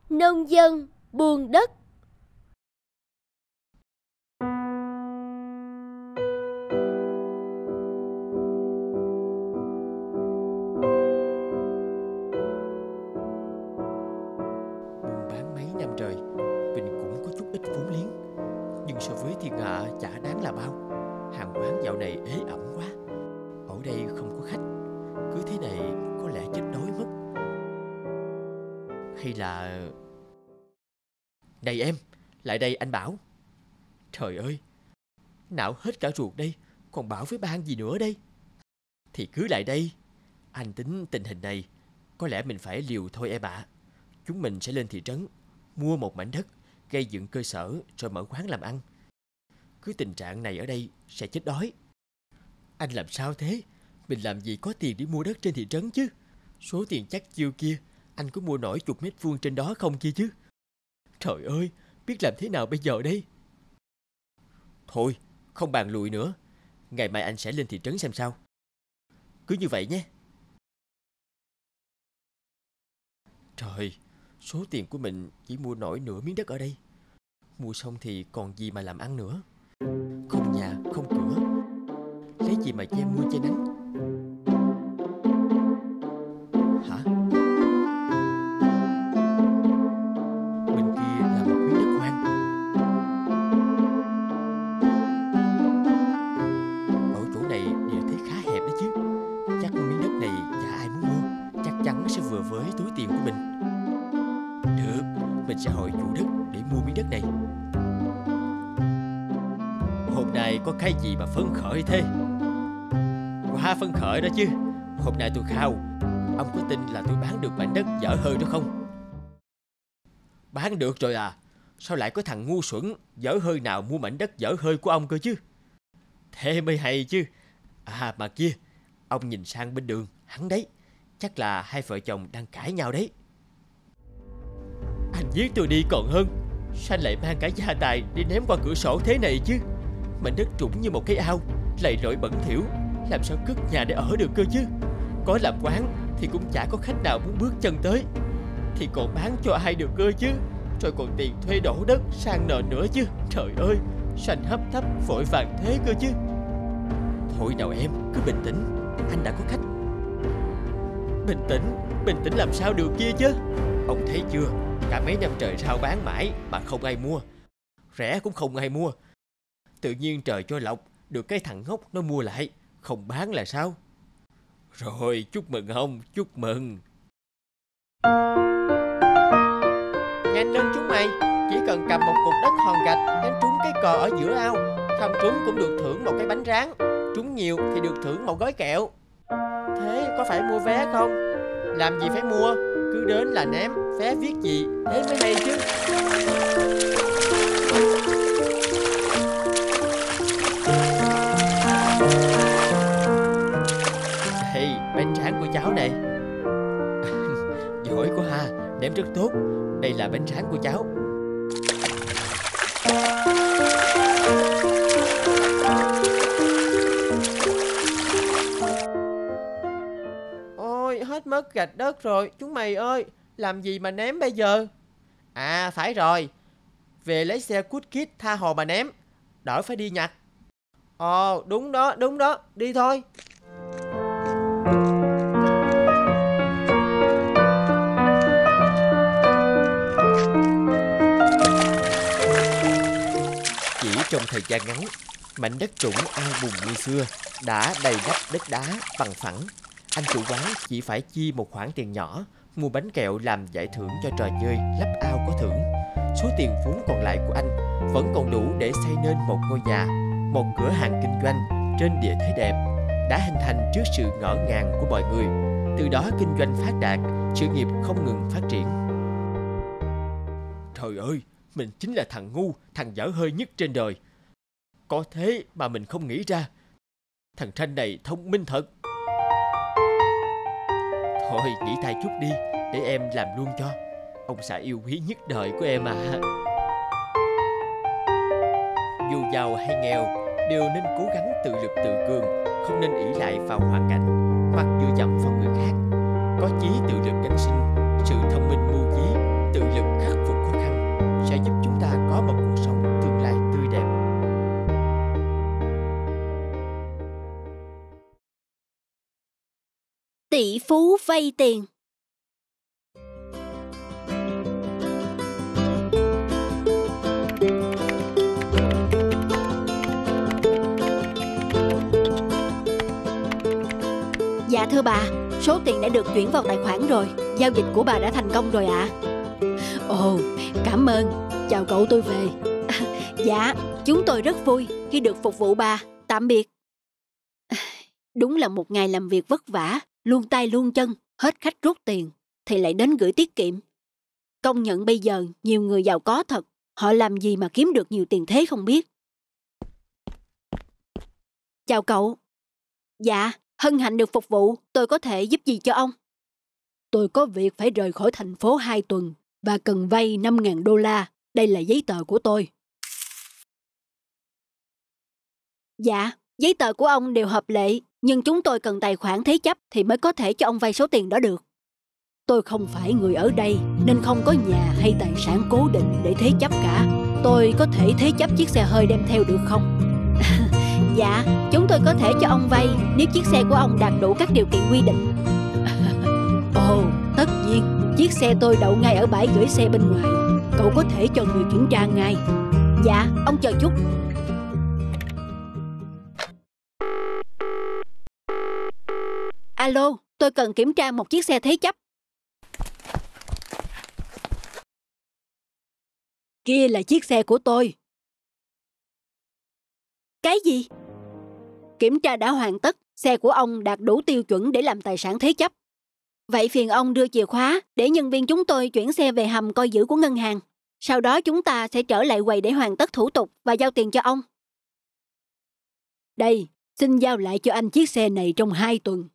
Nông dân buôn đất. Buôn bán mấy năm trời, mình cũng có chút ít vốn liếng, nhưng so với thiên hạ chả đáng là bao. Hàng quán dạo này ế ẩm quá, ở đây không có khách, cứ thế này có lẽ chết đói mất. Hay là... Này em, lại đây anh Bảo. Trời ơi, não hết cả ruột đây, còn Bảo với Ban gì nữa đây? Thì cứ lại đây, anh tính tình hình này, có lẽ mình phải liều thôi em ạ. Chúng mình sẽ lên thị trấn, mua một mảnh đất, gây dựng cơ sở rồi mở quán làm ăn. Cứ tình trạng này ở đây sẽ chết đói. Anh làm sao thế? Mình làm gì có tiền để mua đất trên thị trấn chứ? Số tiền chắc chiêu kia, anh có mua nổi chục mét vuông trên đó không kia chứ? Trời ơi, biết làm thế nào bây giờ đây? Thôi, không bàn lùi nữa. Ngày mai anh sẽ lên thị trấn xem sao. Cứ như vậy nhé. Trời, số tiền của mình chỉ mua nổi nửa miếng đất ở đây. Mua xong thì còn gì mà làm ăn nữa. Không nhà, không cửa, lấy gì mà che mưa che nắng? Hả? Bên kia là một miếng đất hoang. Ở chỗ này địa thế khá hẹp đấy chứ. Chắc miếng đất này chả ai muốn mua. Chắc chắn sẽ vừa với túi tiền của mình. Được, mình sẽ hỏi chủ đất để mua miếng đất này. Hôm nay có cái gì mà phấn khởi thế? Quá phấn khởi đó chứ. Hôm nay tôi khao, ông có tin là tôi bán được mảnh đất dở hơi đó không? Bán được rồi à? Sao lại có thằng ngu xuẩn dở hơi nào mua mảnh đất dở hơi của ông cơ chứ? Thế mới hay chứ. À mà kia, ông nhìn sang bên đường, hắn đấy. Chắc là hai vợ chồng đang cãi nhau đấy. Anh giết tôi đi còn hơn. Sao anh lại mang cả gia tài đi ném qua cửa sổ thế này chứ? Mảnh đất trũng như một cái ao, lầy lội bẩn thỉu, làm sao cất nhà để ở được cơ chứ? Có làm quán thì cũng chả có khách nào muốn bước chân tới, thì còn bán cho ai được cơ chứ? Rồi còn tiền thuê đổ đất sang nợ nữa chứ. Trời ơi, sao anh hấp tấp vội vàng thế cơ chứ? Thôi nào em, cứ bình tĩnh, anh đã có khách. Bình tĩnh làm sao được kia chứ? Ông thấy chưa, cả mấy năm trời rao bán mãi mà không ai mua, rẻ cũng không ai mua. Tự nhiên trời cho lộc, được cái thằng ngốc nó mua lại, không bán là sao? Rồi, chúc mừng ông, chúc mừng. Nhanh lên chúng mày, chỉ cần cầm một cục đất hòn gạch đánh trúng cái cờ ở giữa ao, không trúng cũng được thưởng một cái bánh rán, trúng nhiều thì được thưởng một gói kẹo. Thế có phải mua vé không? Làm gì phải mua, cứ đến là ném, vé viết gì, thế mới hay chứ. Đây, bánh tráng của cháu này. Giỏi quá ha, ném rất tốt. Đây là bánh tráng của cháu. Ôi, hết mất gạch đất rồi, chúng mày ơi, làm gì mà ném bây giờ? À, phải rồi, về lấy xe cút kít tha hồ mà ném, đỡ phải đi nhặt. Ồ, đúng đó, đi thôi. Chỉ trong thời gian ngắn, mảnh đất trũng ao bùn như xưa đã đầy đắp đất đá bằng phẳng. Anh chủ quán chỉ phải chi một khoản tiền nhỏ, mua bánh kẹo làm giải thưởng cho trò chơi lắp ao có thưởng. Số tiền vốn còn lại của anh vẫn còn đủ để xây nên một ngôi nhà, một cửa hàng kinh doanh trên địa thế đẹp, đã hình thành trước sự ngỡ ngàng của mọi người. Từ đó kinh doanh phát đạt, sự nghiệp không ngừng phát triển. Trời ơi, mình chính là thằng ngu, thằng dở hơi nhất trên đời. Có thế mà mình không nghĩ ra. Thằng Tranh này thông minh thật. Thôi nghỉ tay chút đi, để em làm luôn cho. Ông xã yêu quý nhất đời của em à. Dù giàu hay nghèo, đều nên cố gắng tự lực tự cường, không nên ỷ lại vào hoàn cảnh hoặc dựa dẫm vào người khác. Có chí tự lực cánh sinh, sự thông minh mưu trí, tự lực Tỷ phú vay tiền. Dạ thưa bà, số tiền đã được chuyển vào tài khoản rồi. Giao dịch của bà đã thành công rồi ạ. Ồ, cảm ơn. Chào cậu, tôi về. Dạ, chúng tôi rất vui khi được phục vụ bà. Tạm biệt. Đúng là một ngày làm việc vất vả, luôn tay luôn chân, hết khách rút tiền thì lại đến gửi tiết kiệm. Công nhận bây giờ nhiều người giàu có thật, họ làm gì mà kiếm được nhiều tiền thế không biết. Chào cậu. Dạ, hân hạnh được phục vụ, tôi có thể giúp gì cho ông? Tôi có việc phải rời khỏi thành phố 2 tuần và cần vay $5.000. Đây là giấy tờ của tôi. Dạ, giấy tờ của ông đều hợp lệ, nhưng chúng tôi cần tài khoản thế chấp thì mới có thể cho ông vay số tiền đó được. Tôi không phải người ở đây nên không có nhà hay tài sản cố định để thế chấp cả. Tôi có thể thế chấp chiếc xe hơi đem theo được không? Dạ, chúng tôi có thể cho ông vay nếu chiếc xe của ông đạt đủ các điều kiện quy định. Ồ, tất nhiên, chiếc xe tôi đậu ngay ở bãi gửi xe bên ngoài. Cậu có thể cho người kiểm tra ngay. Dạ, ông chờ chút. Alo, tôi cần kiểm tra một chiếc xe thế chấp. Kia là chiếc xe của tôi. Cái gì? Kiểm tra đã hoàn tất, xe của ông đạt đủ tiêu chuẩn để làm tài sản thế chấp. Vậy phiền ông đưa chìa khóa để nhân viên chúng tôi chuyển xe về hầm coi giữ của ngân hàng. Sau đó chúng ta sẽ trở lại quầy để hoàn tất thủ tục và giao tiền cho ông. Đây, xin giao lại cho anh chiếc xe này trong 2 tuần.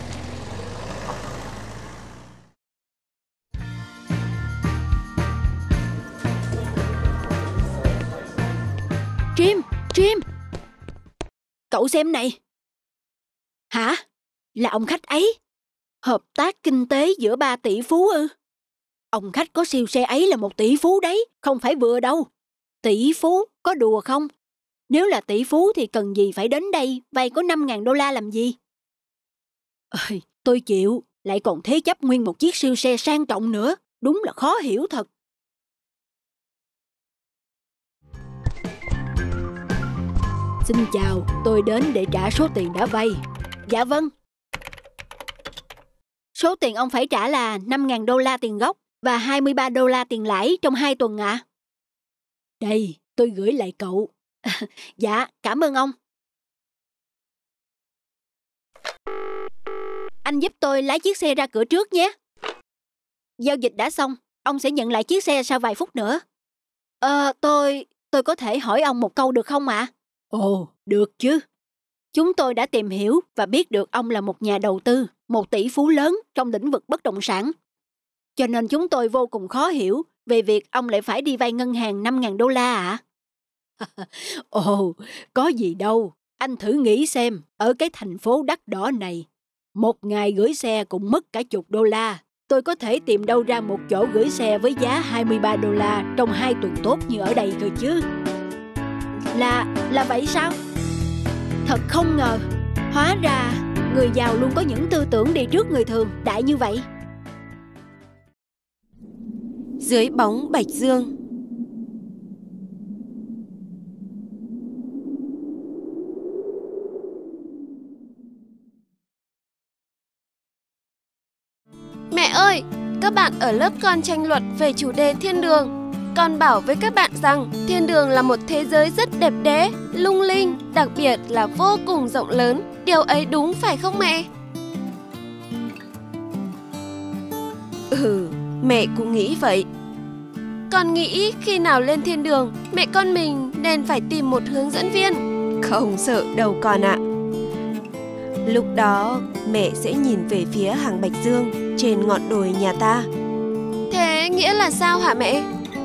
Jim! Cậu xem này. Hả? Là ông khách ấy? Hợp tác kinh tế giữa 3 tỷ phú ư? Ông khách có siêu xe ấy là 1 tỷ phú đấy, không phải vừa đâu. Tỷ phú, có đùa không? Nếu là tỷ phú thì cần gì phải đến đây vay có $5.000 làm gì? Ơi, tôi chịu, lại còn thế chấp nguyên một chiếc siêu xe sang trọng nữa, đúng là khó hiểu thật. Xin chào, tôi đến để trả số tiền đã vay. Dạ vâng. Số tiền ông phải trả là $5.000 tiền gốc và $23 tiền lãi trong 2 tuần ạ. Đây, tôi gửi lại cậu. Dạ, cảm ơn ông. Anh giúp tôi lái chiếc xe ra cửa trước nhé. Giao dịch đã xong, ông sẽ nhận lại chiếc xe sau vài phút nữa. Tôi có thể hỏi ông một câu được không ạ? Ồ, được chứ. Chúng tôi đã tìm hiểu và biết được ông là một nhà đầu tư, một tỷ phú lớn trong lĩnh vực bất động sản. Cho nên chúng tôi vô cùng khó hiểu về việc ông lại phải đi vay ngân hàng $5.000 ạ. Ồ, có gì đâu. Anh thử nghĩ xem, ở cái thành phố đắt đỏ này, một ngày gửi xe cũng mất cả $10. Tôi có thể tìm đâu ra một chỗ gửi xe với giá $23 trong 2 tuần tốt như ở đây cơ chứ. Là vậy sao? Thật không ngờ, hóa ra người giàu luôn có những tư tưởng đi trước người thường đại như vậy. Dưới bóng bạch dương. Mẹ ơi, các bạn ở lớp con tranh luận về chủ đề thiên đường. Con bảo với các bạn rằng thiên đường là một thế giới rất đẹp đẽ, lung linh, đặc biệt là vô cùng rộng lớn. Điều ấy đúng phải không mẹ? Mẹ cũng nghĩ vậy. Con nghĩ khi nào lên thiên đường, mẹ con mình nên phải tìm một hướng dẫn viên. Không sợ đâu con ạ. Lúc đó mẹ sẽ nhìn về phía hàng bạch dương trên ngọn đồi nhà ta. Thế nghĩa là sao hả mẹ?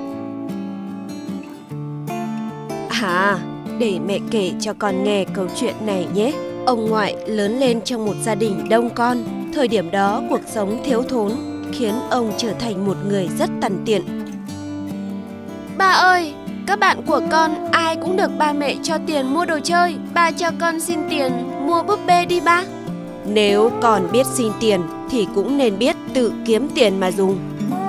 Để mẹ kể cho con nghe câu chuyện này nhé. Ông ngoại lớn lên trong một gia đình đông con. Thời điểm đó cuộc sống thiếu thốn khiến ông trở thành một người rất tằn tiện. Ba ơi, các bạn của con ai cũng được ba mẹ cho tiền mua đồ chơi. Ba cho con xin tiền mua búp bê đi ba. Nếu con biết xin tiền thì cũng nên biết tự kiếm tiền mà dùng.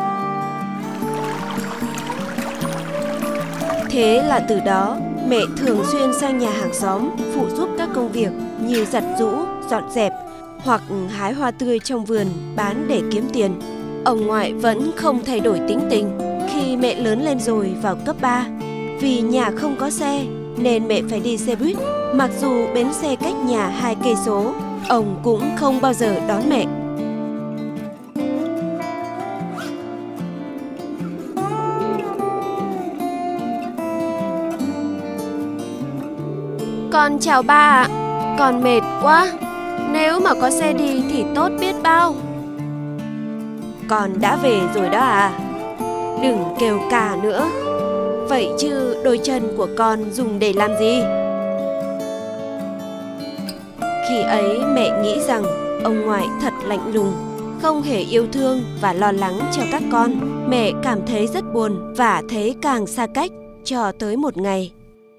Thế là từ đó, mẹ thường xuyên sang nhà hàng xóm phụ giúp các công việc như giặt giũ, dọn dẹp hoặc hái hoa tươi trong vườn bán để kiếm tiền. Ông ngoại vẫn không thay đổi tính tình. Khi mẹ lớn lên rồi vào cấp 3, vì nhà không có xe nên mẹ phải đi xe buýt. Mặc dù bến xe cách nhà 2 cây số, ông cũng không bao giờ đón mẹ. Con chào ba ạ, con mệt quá. Nếu mà có xe đi thì tốt biết bao. Con đã về rồi đó à? Đừng kêu cà nữa. Vậy chứ đôi chân của con dùng để làm gì? Khi ấy mẹ nghĩ rằng ông ngoại thật lạnh lùng, không hề yêu thương và lo lắng cho các con. Mẹ cảm thấy rất buồn và thấy càng xa cách cho tới một ngày.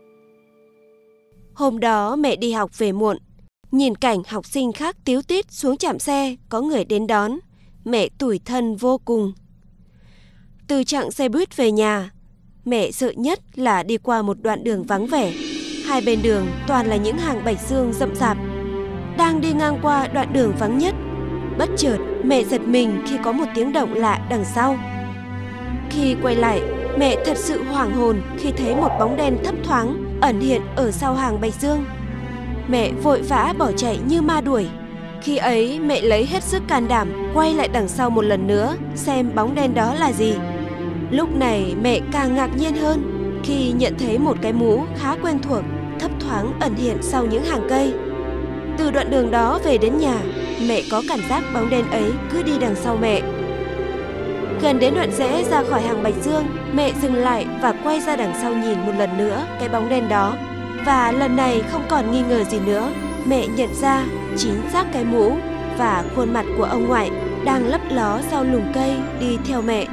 Hôm đó mẹ đi học về muộn, nhìn cảnh học sinh khác tíu tít xuống trạm xe có người đến đón. Mẹ tủi thân vô cùng. Từ chặng xe buýt về nhà, mẹ sợ nhất là đi qua một đoạn đường vắng vẻ. Hai bên đường toàn là những hàng bạch dương rậm rạp. Đang đi ngang qua đoạn đường vắng nhất, bất chợt mẹ giật mình khi có một tiếng động lạ đằng sau. Khi quay lại, mẹ thật sự hoảng hồn khi thấy một bóng đen thấp thoáng ẩn hiện ở sau hàng bạch dương. Mẹ vội vã bỏ chạy như ma đuổi. Khi ấy mẹ lấy hết sức can đảm quay lại đằng sau một lần nữa xem bóng đen đó là gì. Lúc này mẹ càng ngạc nhiên hơn khi nhận thấy một cái mũ khá quen thuộc thấp thoáng ẩn hiện sau những hàng cây. Từ đoạn đường đó về đến nhà, mẹ có cảm giác bóng đen ấy cứ đi đằng sau mẹ. Gần đến đoạn rẽ ra khỏi hàng bạch dương, mẹ dừng lại và quay ra đằng sau nhìn một lần nữa cái bóng đen đó. Và lần này không còn nghi ngờ gì nữa, mẹ nhận ra chính xác cái mũ và khuôn mặt của ông ngoại đang lấp ló sau lùm cây đi theo mẹ.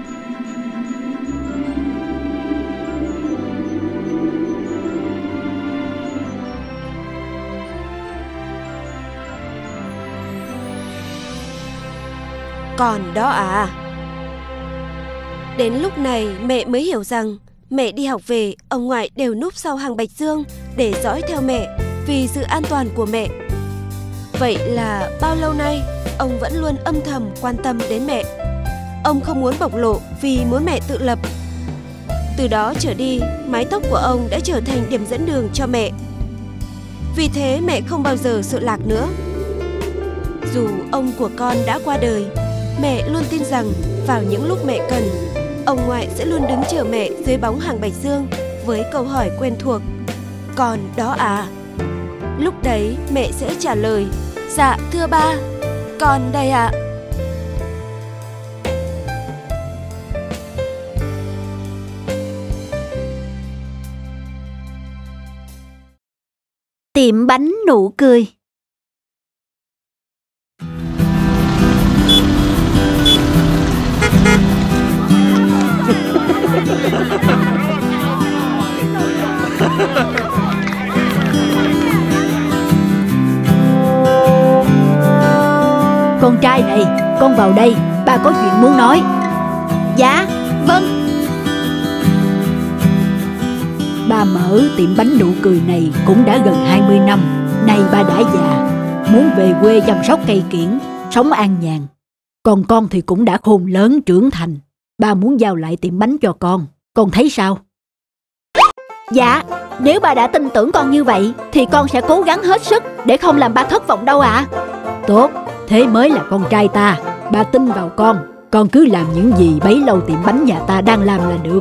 Còn đó à? Đến lúc này mẹ mới hiểu rằng mẹ đi học về, ông ngoại đều núp sau hàng bạch dương để dõi theo mẹ vì sự an toàn của mẹ. Vậy là bao lâu nay ông vẫn luôn âm thầm quan tâm đến mẹ. Ông không muốn bộc lộ vì muốn mẹ tự lập. Từ đó trở đi, mái tóc của ông đã trở thành điểm dẫn đường cho mẹ. Vì thế mẹ không bao giờ sợ lạc nữa. Dù ông của con đã qua đời, mẹ luôn tin rằng vào những lúc mẹ cần, ông ngoại sẽ luôn đứng chờ mẹ dưới bóng hàng bạch dương với câu hỏi quen thuộc: "Con đó à?" Lúc đấy mẹ sẽ trả lời: "Dạ thưa ba, con đây ạ." Tiệm bánh nụ cười. Con trai này, con vào đây, ba có chuyện muốn nói. Dạ, vâng. Ba mở tiệm bánh nụ cười này cũng đã gần 20 năm. Nay ba đã già, muốn về quê chăm sóc cây kiểng, sống an nhàn. Còn con thì cũng đã khôn lớn trưởng thành. Ba muốn giao lại tiệm bánh cho con thấy sao? Dạ, nếu ba đã tin tưởng con như vậy thì con sẽ cố gắng hết sức để không làm ba thất vọng đâu ạ. Tốt, thế mới là con trai ta. Ba tin vào con cứ làm những gì bấy lâu tiệm bánh nhà ta đang làm là được.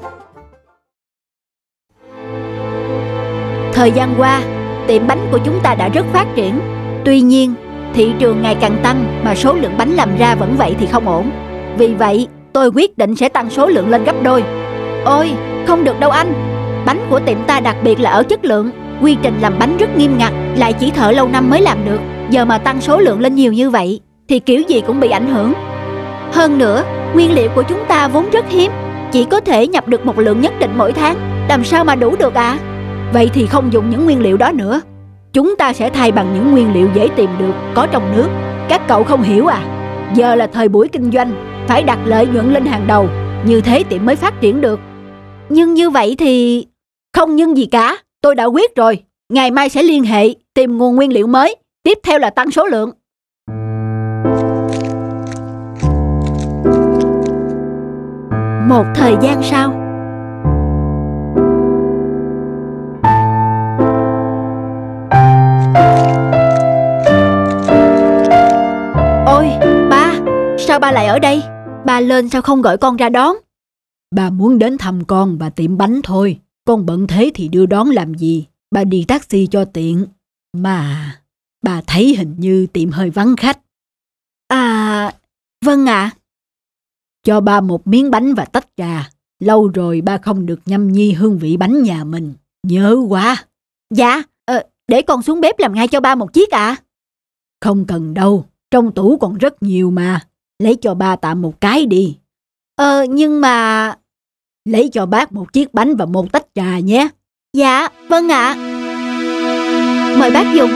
Thời gian qua, tiệm bánh của chúng ta đã rất phát triển. Tuy nhiên, thị trường ngày càng tăng mà số lượng bánh làm ra vẫn vậy thì không ổn. Vì vậy, tôi quyết định sẽ tăng số lượng lên gấp đôi. Ôi, không được đâu anh. Bánh của tiệm ta đặc biệt là ở chất lượng. Quy trình làm bánh rất nghiêm ngặt, lại chỉ thợ lâu năm mới làm được. Giờ mà tăng số lượng lên nhiều như vậy thì kiểu gì cũng bị ảnh hưởng. Hơn nữa, nguyên liệu của chúng ta vốn rất hiếm, chỉ có thể nhập được một lượng nhất định mỗi tháng. Làm sao mà đủ được ạ? Vậy thì không dùng những nguyên liệu đó nữa. chúng ta sẽ thay bằng những nguyên liệu dễ tìm được, có trong nước. Các cậu không hiểu à? Giờ là thời buổi kinh doanh, phải đặt lợi nhuận lên hàng đầu, như thế tiệm mới phát triển được. Nhưng như vậy thì... Không nhưng gì cả, tôi đã quyết rồi. Ngày mai sẽ liên hệ, tìm nguồn nguyên liệu mới. Tiếp theo là tăng số lượng. Một thời gian sau. Ôi, ba, sao ba lại ở đây? Ba lên sao không gọi con ra đón? Ba muốn đến thăm con và tiệm bánh thôi. Con bận thế thì đưa đón làm gì? Ba đi taxi cho tiện. Mà bà thấy hình như tiệm hơi vắng khách. À, vâng ạ. Cho ba một miếng bánh và tách trà. Lâu rồi ba không được nhâm nhi hương vị bánh nhà mình. Nhớ quá. Dạ, để con xuống bếp làm ngay cho ba một chiếc ạ. Không cần đâu, trong tủ còn rất nhiều mà. Lấy cho ba tạm một cái đi. Nhưng mà... Lấy cho bác một chiếc bánh và một tách trà nhé. Dạ, vâng ạ. Mời bác dùng.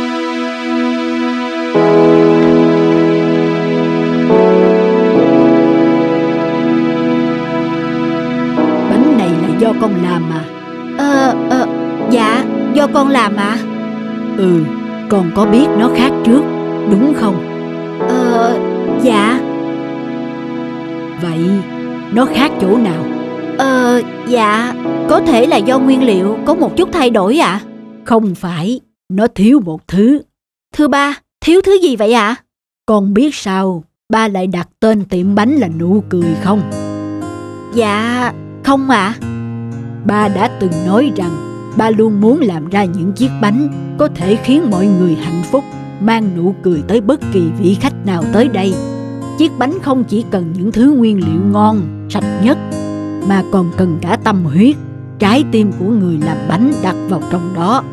Bánh này là do con làm à? Dạ, do con làm ạ. Con có biết nó khác trước, đúng không? Dạ. Vậy nó khác chỗ nào? Dạ, có thể là do nguyên liệu có một chút thay đổi ạ. Không phải, nó thiếu một thứ. Thưa ba, thiếu thứ gì vậy ạ? Con biết sao ba lại đặt tên tiệm bánh là Nụ Cười không? Dạ, không ạ. Ba đã từng nói rằng ba luôn muốn làm ra những chiếc bánh có thể khiến mọi người hạnh phúc, mang nụ cười tới bất kỳ vị khách nào tới đây. Chiếc bánh không chỉ cần những thứ nguyên liệu ngon, sạch nhất, mà còn cần cả tâm huyết, trái tim của người làm bánh đặt vào trong đó.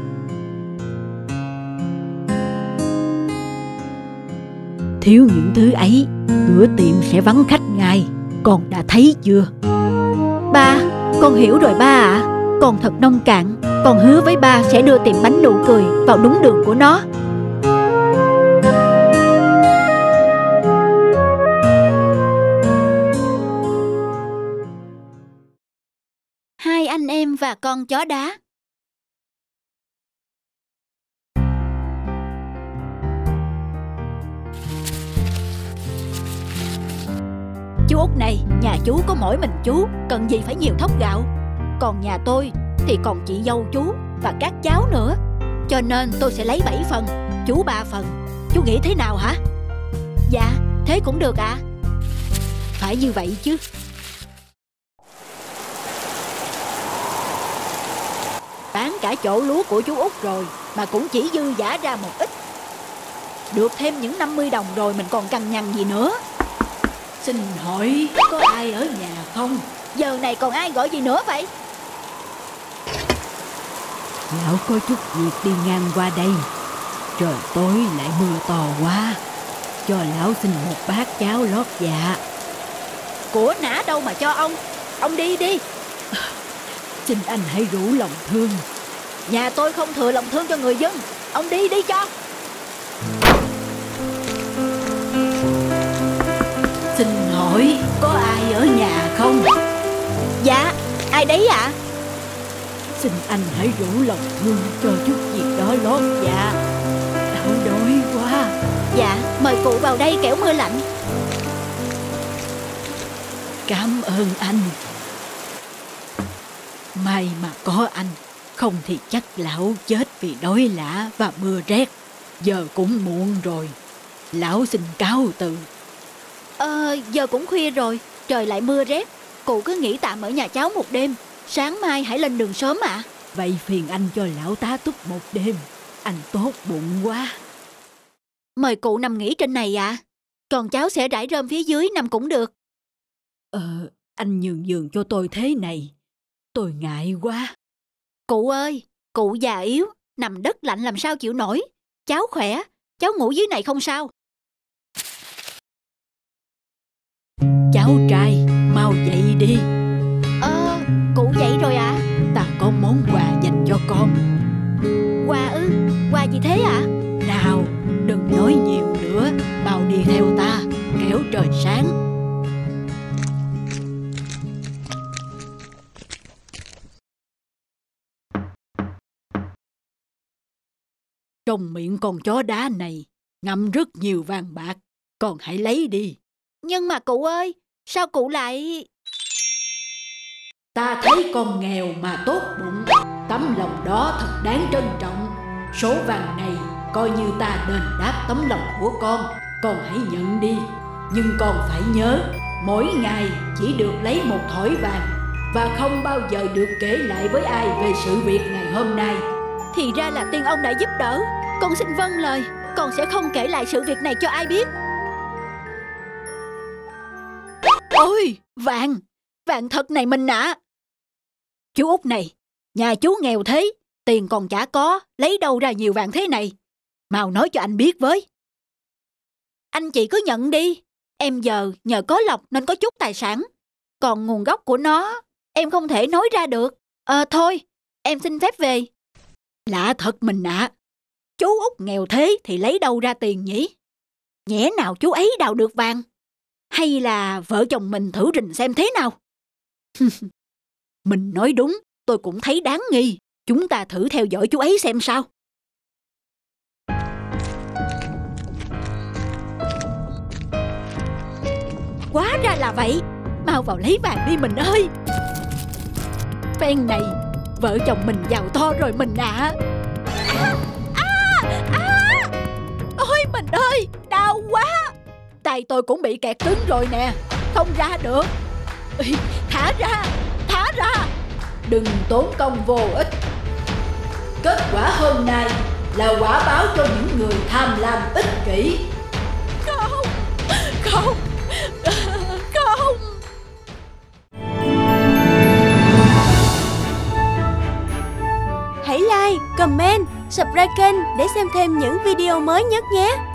Thiếu những thứ ấy, cửa tiệm sẽ vắng khách ngay. Con đã thấy chưa? Ba, con hiểu rồi ba ạ. Con thật nông cạn. Con hứa với ba sẽ đưa tiệm bánh Nụ Cười vào đúng đường của nó. Hai anh em và con chó đá. Chú Út này, nhà chú có mỗi mình chú, cần gì phải nhiều thóc gạo. Còn nhà tôi thì còn chị dâu chú và các cháu nữa. Cho nên tôi sẽ lấy 7 phần, chú 3 phần. Chú nghĩ thế nào hả? Dạ, thế cũng được ạ. Phải như vậy chứ. Bán cả chỗ lúa của chú Út rồi mà cũng chỉ dư dả ra một ít. Được thêm những 50 đồng rồi mình còn cằn nhằn gì nữa. Xin hỏi có ai ở nhà không? Giờ này còn ai gọi gì nữa vậy? Lão có chút việc đi ngang qua đây. Trời tối lại mưa to quá. Cho lão xin một bát cháo lót dạ. Của nã đâu mà cho ông đi đi. Xin anh hãy rủ lòng thương. Nhà tôi không thừa lòng thương cho người dân. Ông đi đi cho. Xin hỏi có ai ở nhà không? Dạ, ai đấy ạ? Xin anh hãy rủ lòng thương cho chút việc đó lót dạ. Lão đói quá. Dạ, mời cụ vào đây kẻo mưa lạnh. Cảm ơn anh. May mà có anh, không thì chắc lão chết vì đói lả và mưa rét. Giờ cũng muộn rồi. Lão xin cáo từ. Giờ cũng khuya rồi, trời lại mưa rét. Cụ cứ nghỉ tạm ở nhà cháu một đêm. Sáng mai hãy lên đường sớm ạ. Vậy phiền anh cho lão tá túc một đêm. Anh tốt bụng quá. Mời cụ nằm nghỉ trên này ạ. Còn cháu sẽ rải rơm phía dưới nằm cũng được. Anh nhường giường cho tôi thế này. Tôi ngại quá. Cụ ơi, cụ già yếu, nằm đất lạnh làm sao chịu nổi. Cháu khỏe, cháu ngủ dưới này không sao. Cháu trai, mau dậy đi. Cụ dậy rồi ạ. Ta có món quà dành cho con. Quà ư? Quà gì thế ạ? Nào, đừng nói nhiều nữa, mau đi theo ta, kẻo trời sáng. Trong miệng con chó đá này ngậm rất nhiều vàng bạc, con hãy lấy đi. Nhưng mà cụ ơi, sao cụ lại... Ta thấy con nghèo mà tốt bụng, tấm lòng đó thật đáng trân trọng. Số vàng này coi như ta đền đáp tấm lòng của con hãy nhận đi. Nhưng con phải nhớ, mỗi ngày chỉ được lấy một thỏi vàng và không bao giờ được kể lại với ai về sự việc ngày hôm nay. Thì ra là tiên ông đã giúp đỡ. Con xin vâng lời, con sẽ không kể lại sự việc này cho ai biết. Ôi, vàng thật này mình ạ. Chú Út này, nhà chú nghèo thế, tiền còn chả có, lấy đâu ra nhiều vàng thế này? Mau nói cho anh biết với. Anh chị cứ nhận đi. Em giờ nhờ có lộc nên có chút tài sản. Còn nguồn gốc của nó, em không thể nói ra được. Thôi, em xin phép về. Lạ thật mình ạ. Chú Út nghèo thế thì lấy đâu ra tiền nhỉ? Nhẽ nào chú ấy đào được vàng? Hay là vợ chồng mình thử rình xem thế nào? Mình nói đúng, tôi cũng thấy đáng nghi. Chúng ta thử theo dõi chú ấy xem sao. Quá ra là vậy. Mau vào lấy vàng đi mình ơi. Phen này, vợ chồng mình giàu to rồi mình ạ. Ôi mình ơi, đau quá. Tay tôi cũng bị kẹt cứng rồi nè, không ra được. Thả ra. Đừng tốn công vô ích. Kết quả hôm nay là quả báo cho những người tham lam ích kỷ. Không. Hãy like, comment, subscribe kênh để xem thêm những video mới nhất nhé.